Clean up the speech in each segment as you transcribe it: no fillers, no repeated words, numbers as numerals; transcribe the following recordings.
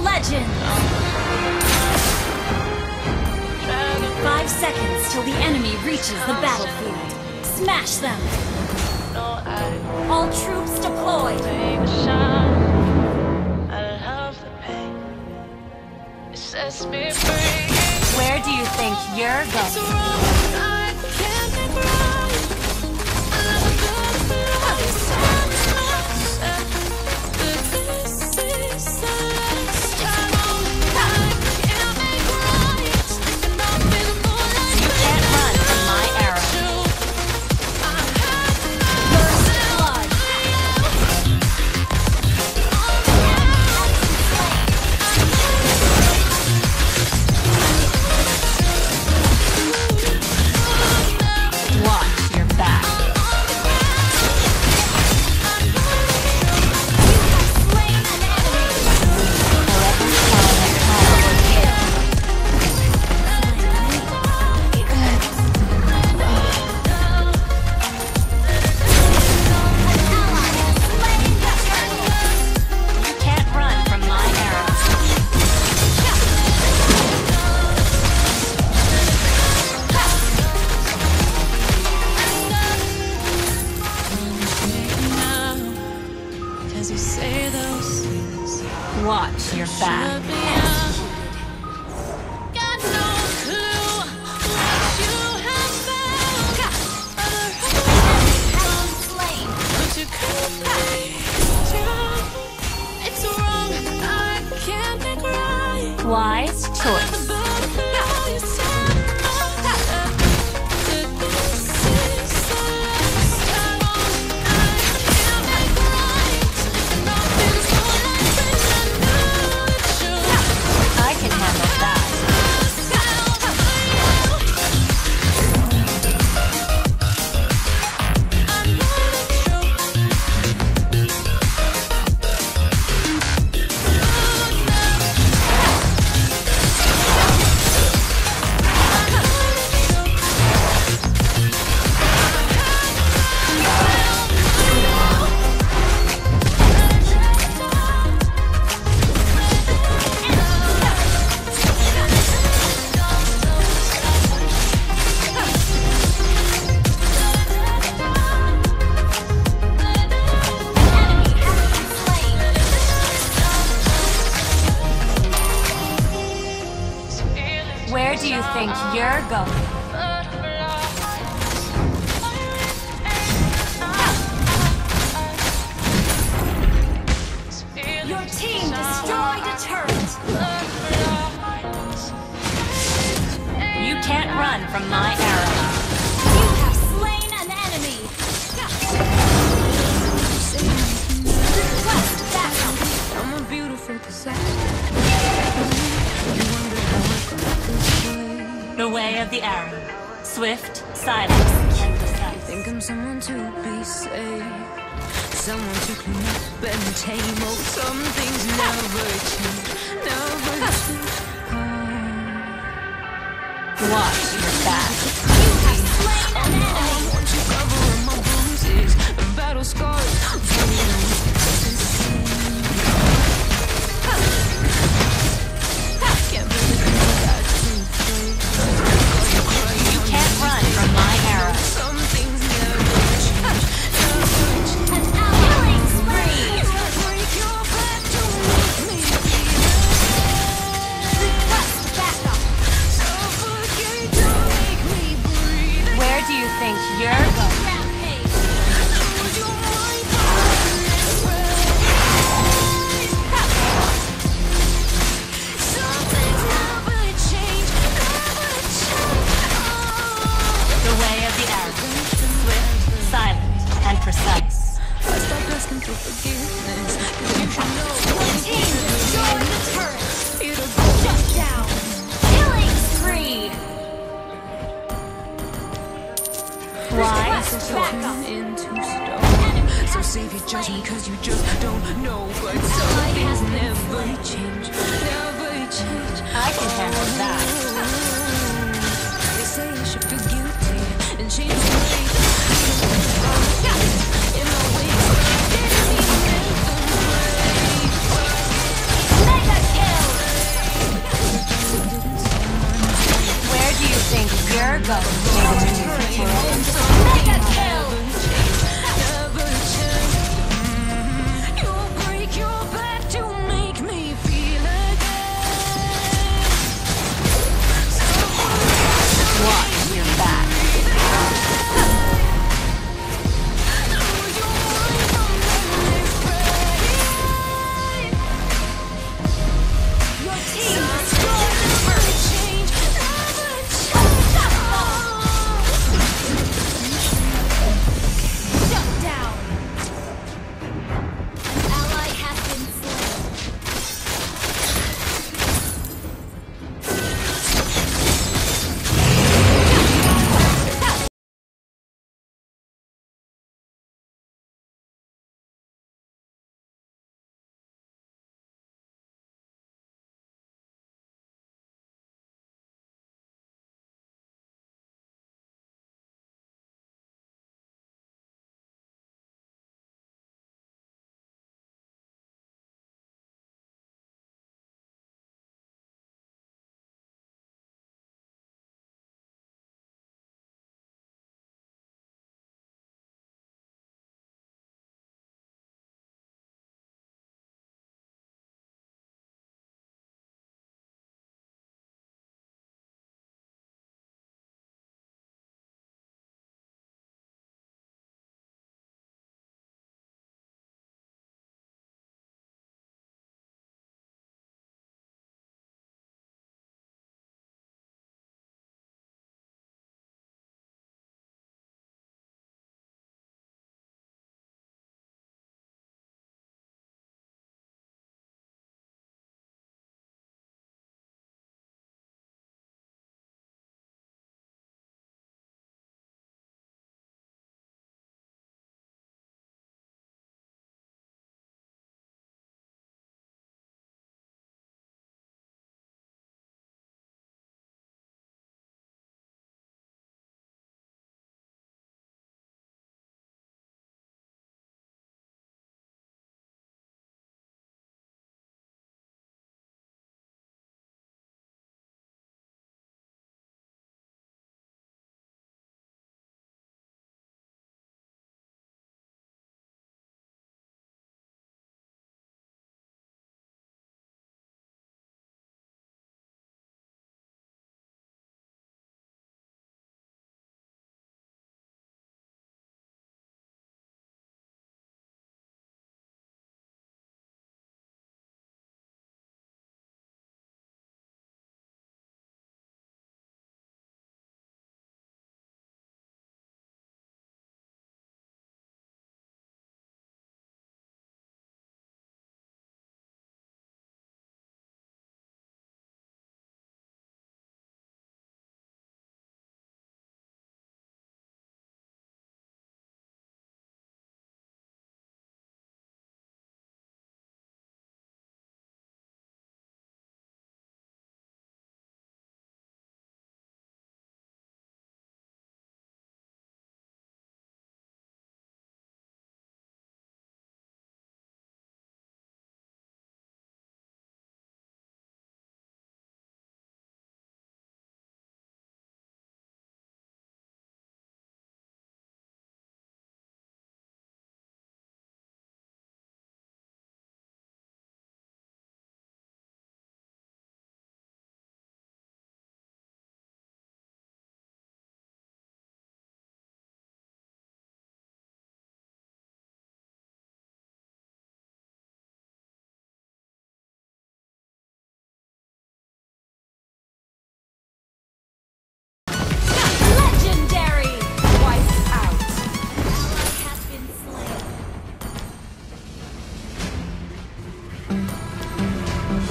legend! 5 seconds till the enemy reaches the battlefield. Smash them! All troops deployed! Where do you think you're going? Watch your back. Got no clue what you have found. But you could be strong. It's wrong, I can't make right. Wise choice. Where do you think you're going? Your team destroyed a turret! You can't run from my arrow. You have slain an enemy! Request backup! I'm a beautiful disaster. The way of the arrow. Swift, silent, and precise. Think I'm someone to be saved, someone to clean up and tame. Oh, some things never change, never change. Watch your back. You have slain an enemy. I want to cover my bruises and battle scars. You can't run from my arrow. Some things never change, never change. An killing spree! Break your back to make me Request backup! suffocate to make me breathe. Where do you think you're going? Rampage. Would you mind some things never change, never change. The way of the arrow. Swift, silent, and precise. I stopped asking for forgiveness, 'cause you should know. Your team destroyed the turret! You're the Shut down! Killing spree! Wise backup! into stone. So save your judgment, 'cause you just don't know. But some things never change, never change. I can handle that. They say I should feel guilty and change my ways. In my ways, but I didn't mean them. Mega kill! Go. Mega kill! Never change. You'll break your back to make me feel again. Watch your back. Your team destroyed the first. Shut down. An ally has been slain.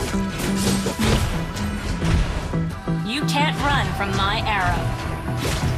You can't run from my arrow.